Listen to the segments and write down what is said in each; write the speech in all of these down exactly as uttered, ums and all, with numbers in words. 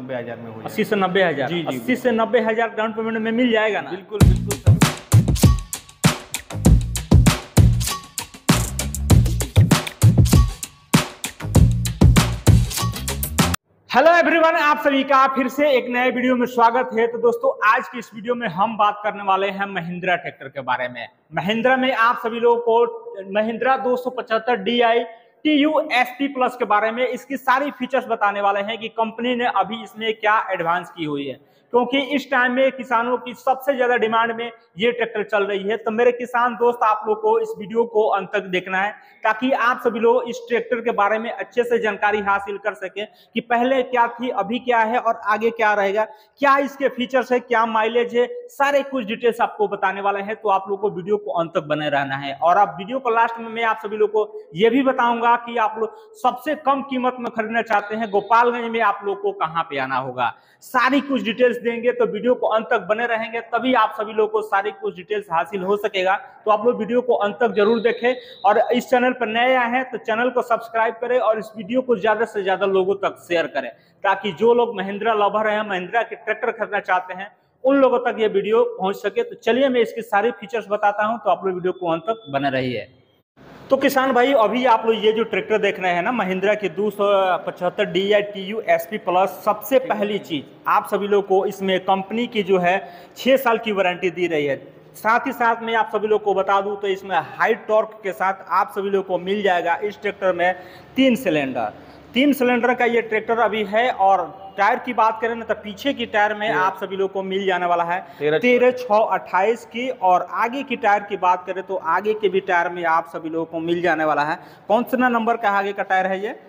नब्बे हजार में हो जाएगा। अस्सी से नब्बे हजार जी जी अस्सी से नब्बे हजार डाउन पेमेंट में मिल जाएगा ना? बिल्कुल बिल्कुल सर। हेलो एवरीवन, आप सभी का फिर से एक नए वीडियो में स्वागत है। तो दोस्तों, आज की इस वीडियो में हम बात करने वाले हैं महिंद्रा ट्रैक्टर के बारे में। महिंद्रा में आप सभी लोगों को महिंद्रा दो सौ पचहत्तर D I T U S P plus के बारे में इसकी सारी फीचर्स बताने वाले हैं कि कंपनी ने अभी इसमें क्या एडवांस की हुई है, क्योंकि इस टाइम में किसानों की सबसे ज्यादा डिमांड में ये ट्रैक्टर चल रही है। तो मेरे किसान दोस्त, आप लोग को इस वीडियो को अंत तक देखना है ताकि आप सभी लोग इस ट्रैक्टर के बारे में अच्छे से जानकारी हासिल कर सके कि पहले क्या थी, अभी क्या है और आगे क्या रहेगा, क्या इसके फीचर्स है, क्या माइलेज है, सारे कुछ डिटेल्स आपको बताने वाले हैं। तो आप लोग को वीडियो को अंत तक बने रहना है। और आप वीडियो को लास्ट में मैं आप सभी लोग को यह भी बताऊंगा कि आप लोग सबसे कम कीमत में खरीदना चाहते हैं, गोपालगंज में आप लोग को कहां पे आना होगा, सारी कुछ डिटेल्स देंगे। तो वीडियो को अंत तक बने रहेंगे, तभी आप सभी लोग को सारी कुछ डिटेल्स हासिल हो सकेगा। तो आप लोग वीडियो को अंत तक जरूर देखें और इस चैनल पर नए आए हैं तो चैनल को सब्सक्राइब करें और इस वीडियो को ज्यादा से ज्यादा लोगों तक शेयर करें, ताकि जो लोग महिंद्रा लवर हैं, महिंद्रा के ट्रैक्टर खरीदना चाहते हैं, उन लोगों तक ये वीडियो पहुंच सके। तो चलिए मैं इसकी सारी फीचर्स बताता हूं, तो आप लोग वीडियो को अंत तक बने रहिए। तो किसान भाई, अभी आप लोग ये जो ट्रैक्टर देख रहे हैं ना, महिंद्रा की दो सौ पचहत्तर D I T U S P plus, सबसे पहली चीज आप सभी लोग को इसमें कंपनी की जो है छह साल की वारंटी दी रही है। साथ ही साथ में आप सभी लोग को बता दूं तो इसमें हाई टॉर्क के साथ आप सभी लोग को मिल जाएगा इस ट्रैक्टर में तीन सिलेंडर तीन सिलेंडर का ये ट्रैक्टर अभी है। और टायर की बात करें ना तो पीछे की टायर में आप सभी लोग को मिल जाने वाला है तेरह छः अट्ठाईस की, और आगे की टायर की बात करें तो आगे के भी टायर में आप सभी लोगों को मिल जाने वाला है। कौन सा नंबर का आगे का टायर है? ये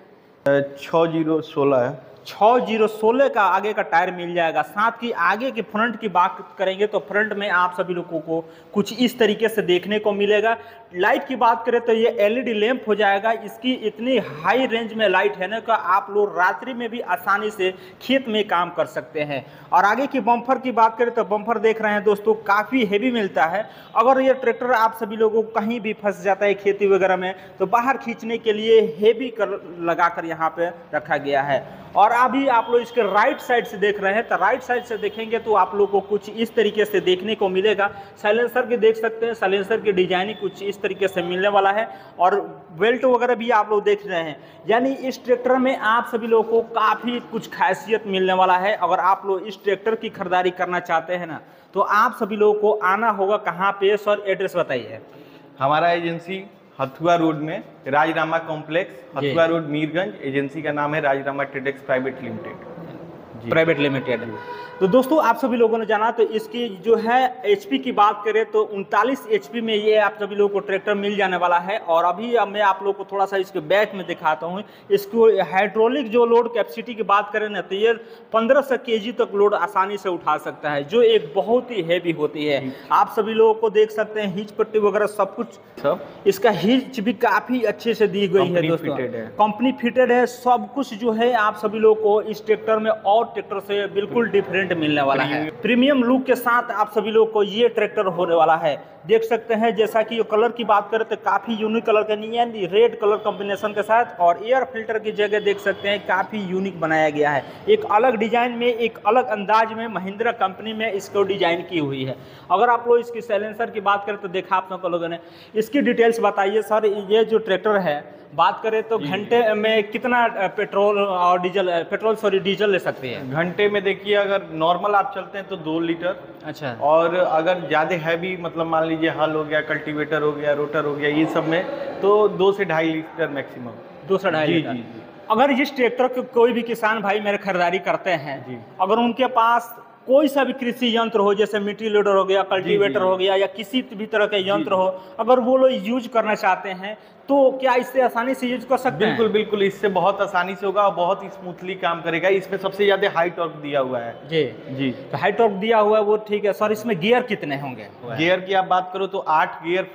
छः जीरो सोलह है। छः जीरो सोलह का आगे का टायर मिल जाएगा। साथ ही आगे के फ्रंट की बात करेंगे तो फ्रंट में आप सभी लोगों को कुछ इस तरीके से देखने को मिलेगा। लाइट की बात करें तो ये एल ई डी लैंप हो जाएगा। इसकी इतनी हाई रेंज में लाइट है ना कि आप लोग रात्रि में भी आसानी से खेत में काम कर सकते हैं। और आगे की बम्पर की बात करें तो बम्पर देख रहे हैं दोस्तों, काफ़ी हेवी मिलता है। अगर ये ट्रैक्टर आप सभी लोगों को कहीं भी फंस जाता है खेती वगैरह में, तो बाहर खींचने के लिए हेवी कर लगा कर यहाँ पे रखा गया है। और अभी आप लोग इसके राइट साइड से देख रहे हैं, तो राइट साइड से देखेंगे तो आप लोग को कुछ इस तरीके से देखने को मिलेगा। साइलेंसर के देख सकते हैं, साइलेंसर की डिजाइनिंग कुछ इस तरीके से मिलने वाला है। और बेल्ट वगैरह भी आप लोग देख रहे हैं, यानी इस ट्रैक्टर में आप सभी लोगों को काफ़ी कुछ खासियत मिलने वाला है। अगर आप लोग इस ट्रैक्टर की खरीदारी करना चाहते हैं ना, तो आप सभी लोगों को आना होगा कहाँ पे? सर एड्रेस बताइए। हमारा एजेंसी हथुआ रोड में, Rajrama complex, Hathua road, Mirganj. Agency का नाम है Rajrama Tradex private limited private limited. तो दोस्तों, आप सभी लोगों ने जाना तो इसकी जो है एचपी की बात करें तो उनतालीस एचपी में ये आप सभी लोगों को ट्रैक्टर मिल जाने वाला है। और अभी अब मैं आप लोग को थोड़ा सा इसके बैक में दिखाता हूँ। इसको हाइड्रोलिक जो लोड कैपेसिटी की बात करें ना, तो ये पंद्रह सौ के जी तक लोड आसानी से उठा सकता है, जो एक बहुत ही हैवी होती है। आप सभी लोगों को देख सकते हैं, हिच पट्टी वगैरह सब कुछ, सब इसका हिच भी काफ़ी अच्छे से दी गई है दोस्तों, कंपनी फिटेड है। सब कुछ जो है आप सभी लोगों को इस ट्रैक्टर में और ट्रैक्टर से बिल्कुल डिफरेंट मिलने वाला है। प्रीमियम लुक के साथ आप सभी लोगों को ये ट्रैक्टर होने वाला है। देख सकते हैं, जैसा कि कलर की बात करें तो काफी यूनिक कलर का नहीं है, रेड कलर कॉम्बिनेशन के साथ। और एयर फिल्टर की जगह देख सकते हैं काफी यूनिक बनाया गया है। एक अलग डिजाइन में, एक अलग अंदाज में महिंद्रा कंपनी में इसको डिजाइन की हुई है। अगर आप लोग इसकी साइलेंसर की बात करें तो देखा आप लोगों ने। इसकी डिटेल्स बताइए सर। ये जो ट्रैक्टर है बात करें तो घंटे में कितना पेट्रोल और डीजल, पेट्रोल सॉरी डीजल ले सकते हैं? घंटे में देखिए, अगर नॉर्मल आप चलते हैं तो दो लीटर। अच्छा। और अगर ज़्यादा हैवी, मतलब मान लीजिए हल हो गया, कल्टीवेटर हो गया, रोटर हो गया, ये सब में तो दो से ढाई लीटर मैक्सिमम। दो से ढाई लीटर। अगर इस ट्रैक्टर को कोई भी किसान भाई मेरे खरीदारी करते हैं, अगर उनके पास कोई सा भी कृषि यंत्र हो, जैसे मिट्टी लोडर हो गया, कल्टीवेटर हो गया, या किसी भी तरह के यंत्र हो, अगर वो लोग यूज करना चाहते हैं तो क्या इससे आसानी से यूज कर सकते हैं? बिल्कुल बिल्कुल, इससे बहुत आसानी से होगा और बहुत ही स्मूथली काम करेगा। इसमें सबसे ज्यादा हाई टॉर्क दिया हुआ है। जी जी, तो हाई टॉर्क दिया हुआ है वो ठीक है। सर इसमें गियर कितने होंगे? गियर की आप बात करो तो आठ गियर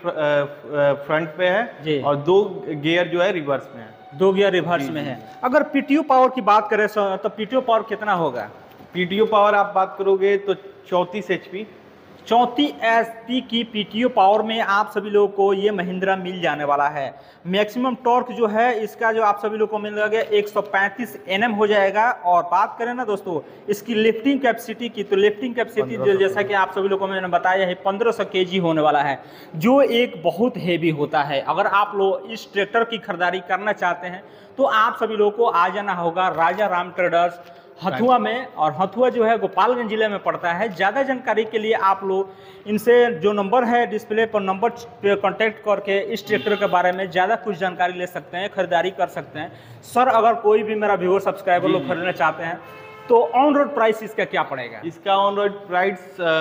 फ्रंट पे है और दो गियर जो है रिवर्स में है। दो गियर रिवर्स में है। अगर पीटीओ पावर की बात करें तो पीटीओ पावर कितना होगा? पीटीओ पावर आप बात करोगे तो चौंतीस एचपी चौंतीस एच पी की पीटीओ पावर में आप सभी लोगों को ये महिंद्रा मिल जाने वाला है। मैक्सिमम टॉर्क जो है इसका जो आप सभी लोगों को मिल जाएगा एक सौ पैंतीस एन एम हो जाएगा। और बात करें ना दोस्तों इसकी लिफ्टिंग कैपेसिटी की, तो लिफ्टिंग कैपेसिटी जो जैसा कि आप सभी लोगों को मैंने बताया है पंद्रह सौ के जी होने वाला है, जो एक बहुत हेवी होता है। अगर आप लोग इस ट्रैक्टर की खरीदारी करना चाहते हैं तो आप सभी लोगों को आ जाना होगा राजा राम ट्रेडर्स हथुआ में। और हथुआ जो है गोपालगंज जिले में पड़ता है। ज़्यादा जानकारी के लिए आप लोग इनसे जो नंबर है डिस्प्ले पर नंबर पे कांटेक्ट करके इस ट्रैक्टर के बारे में ज़्यादा कुछ जानकारी ले सकते हैं, खरीदारी कर सकते हैं। सर अगर कोई भी मेरा व्यूअर सब्सक्राइबर लोग खरीदना चाहते हैं तो ऑन रोड प्राइस इसका क्या पड़ेगा? इसका ऑन रोड प्राइस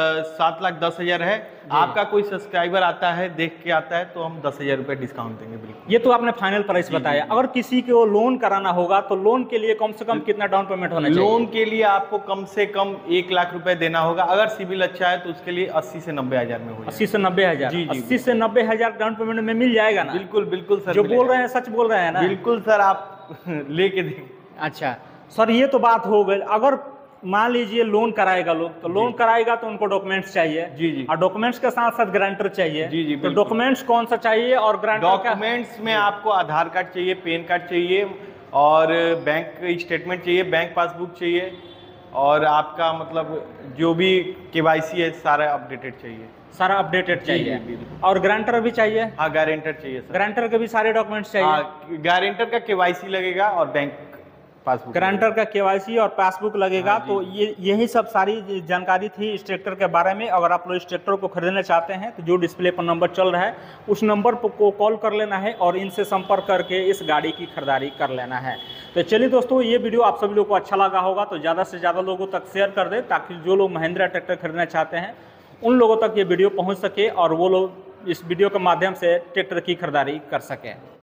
सात लाख दस हजार है। आपका कोई सब्सक्राइबर आता है देख के आता है तो हम दस हजार रुपये डिस्काउंट देंगे। बिल्कुल, ये तो आपने फाइनल प्राइस बताया। अगर किसी को लोन कराना होगा तो लोन के लिए कम से कम कितना डाउन पेमेंट होना चाहिए? लोन के लिए आपको कम से कम एक लाख रुपए देना होगा। अगर सिविल अच्छा है तो उसके लिए अस्सी से नब्बे हजार में हो अस्सी से नब्बे हजार जी, जी, अस्सी से नब्बे हजार डाउन पेमेंट में मिल जाएगा ना? बिल्कुल बिल्कुल सर, जो बोल रहे हैं सच बोल रहे हैं ना? बिल्कुल सर, आप लेके देखें। अच्छा सर, ये तो बात हो गई। अगर मान लीजिए लोन कराएगा लोग, तो लोन कराएगा तो उनको डॉक्यूमेंट्स चाहिए। जी जी, और डॉक्यूमेंट्स के साथ साथ गारंटर चाहिए। जी जी, तो डॉक्यूमेंट्स कौन सा चाहिए? और गारंटर डॉक्यूमेंट्स में आपको आधार कार्ड चाहिए, पैन कार्ड चाहिए और बैंक स्टेटमेंट चाहिए, बैंक पासबुक चाहिए और आपका मतलब जो भी केवाईसी है सारा अपडेटेड चाहिए। सारा अपडेटेड चाहिए। और गारंटर भी चाहिए? हाँ, गारंटर चाहिए सर। गारंटर के भी सारे डॉक्यूमेंट्स चाहिए? गारंटर का केवाईसी लगेगा और बैंक पासबुक। गारंटर का केवाईसी और पासबुक लगेगा। हाँ, तो ये यही सब सारी जानकारी थी इस ट्रैक्टर के बारे में। अगर आप लोग इस ट्रैक्टर को खरीदना चाहते हैं तो जो डिस्प्ले पर नंबर चल रहा है उस नंबर को कॉल कर लेना है और इनसे संपर्क करके इस गाड़ी की खरीदारी कर लेना है। तो चलिए दोस्तों, ये वीडियो आप सभी लोगों को अच्छा लगा होगा तो ज़्यादा से ज़्यादा लोगों तक शेयर कर दें, ताकि जो लोग महिंद्रा ट्रैक्टर खरीदना चाहते हैं उन लोगों तक ये वीडियो पहुँच सके और वो लोग इस वीडियो के माध्यम से ट्रैक्टर की खरीदारी कर सकें।